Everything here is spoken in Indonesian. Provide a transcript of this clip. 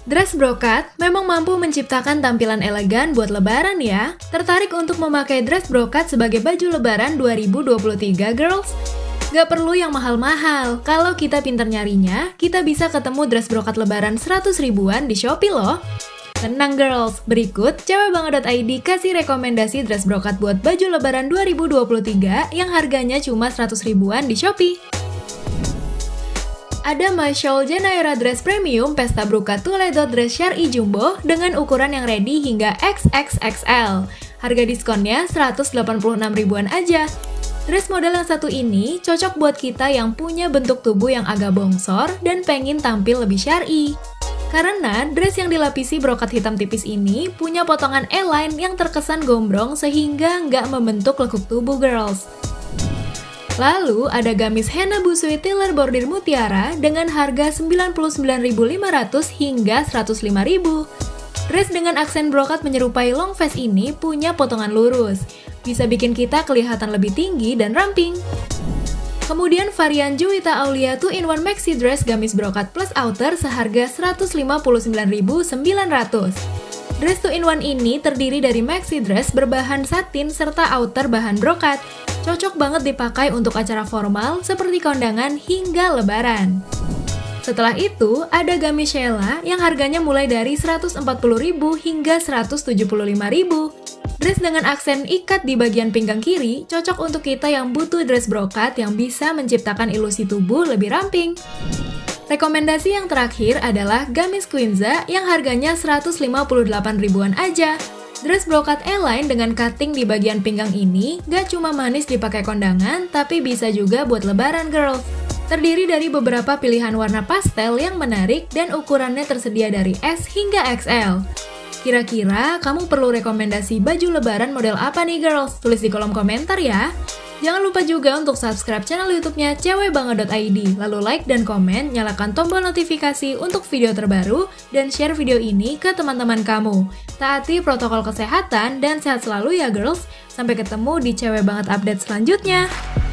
Dress brokat memang mampu menciptakan tampilan elegan buat lebaran ya. Tertarik untuk memakai dress brokat sebagai baju lebaran 2023, girls? Gak perlu yang mahal-mahal. Kalau kita pinter nyarinya, kita bisa ketemu dress brokat lebaran 100 ribuan di Shopee loh. Tenang girls, berikut cewekbanget.id kasih rekomendasi dress brokat buat baju lebaran 2023 yang harganya cuma 100 ribuan di Shopee. Ada My Shawl Jenaira Dress Premium Pesta Brokat Toledo Dress Syar'i Jumbo dengan ukuran yang ready hingga XXXL. Harga diskonnya 186 ribuan aja. Dress model yang satu ini cocok buat kita yang punya bentuk tubuh yang agak bongsor dan pengen tampil lebih syar'i. Karena dress yang dilapisi brokat hitam tipis ini punya potongan A-line yang terkesan gombrong sehingga nggak membentuk lekuk tubuh girls. Lalu ada gamis henna busui tiller bordir mutiara dengan harga 99.500 hingga 105.000. Dress dengan aksen brokat menyerupai long vest ini punya potongan lurus, bisa bikin kita kelihatan lebih tinggi dan ramping. Kemudian varian Juwita Aulia 2-in-1 Maxi Dress gamis brokat plus outer seharga 159.900. Dress 2-in-1 ini terdiri dari maxi dress berbahan satin serta outer bahan brokat. Cocok banget dipakai untuk acara formal seperti kondangan hingga lebaran. Setelah itu, ada gamis Sheila yang harganya mulai dari 140.000 hingga 175.000. Dress dengan aksen ikat di bagian pinggang kiri cocok untuk kita yang butuh dress brokat yang bisa menciptakan ilusi tubuh lebih ramping. Rekomendasi yang terakhir adalah gamis Quinza yang harganya 158 ribuan aja. Dress brokat A-line dengan cutting di bagian pinggang ini gak cuma manis dipakai kondangan, tapi bisa juga buat lebaran girls. Terdiri dari beberapa pilihan warna pastel yang menarik dan ukurannya tersedia dari S hingga XL. Kira-kira kamu perlu rekomendasi baju lebaran model apa nih girls? Tulis di kolom komentar ya. Jangan lupa juga untuk subscribe channel YouTube-nya cewekbanget.id, lalu like dan komen, nyalakan tombol notifikasi untuk video terbaru, dan share video ini ke teman-teman kamu. Taati protokol kesehatan dan sehat selalu ya girls. Sampai ketemu di Cewek Banget update selanjutnya.